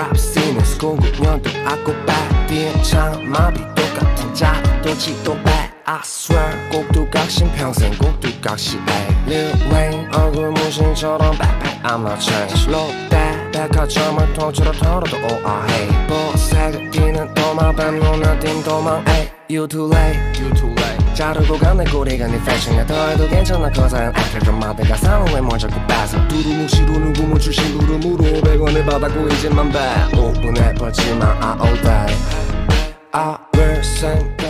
랩 씬은 스공국년도 아꼬박 뒤엔 장마비 똑같은 자도 지도 백 I swear 꼭두각신 평생 꼭두각시 Lil Wayne 얼굴 문신처럼 backpack I'm not changed 롯데 백화점을 통째로 털어도 all I hate 보색을 띠는 도마 뱀눈을 띈 도망 You too late 자르고 간 내 꼬리가 네 패션에 더해도 괜찮아 cause I'm actor 드라마대가 사는 왜 뭘 자꾸 뺏어 두루뭉시로 누구 뭐 출신 구름으로 100원을 받았고 이제만 배 5분에 벌지만 I all day I will sing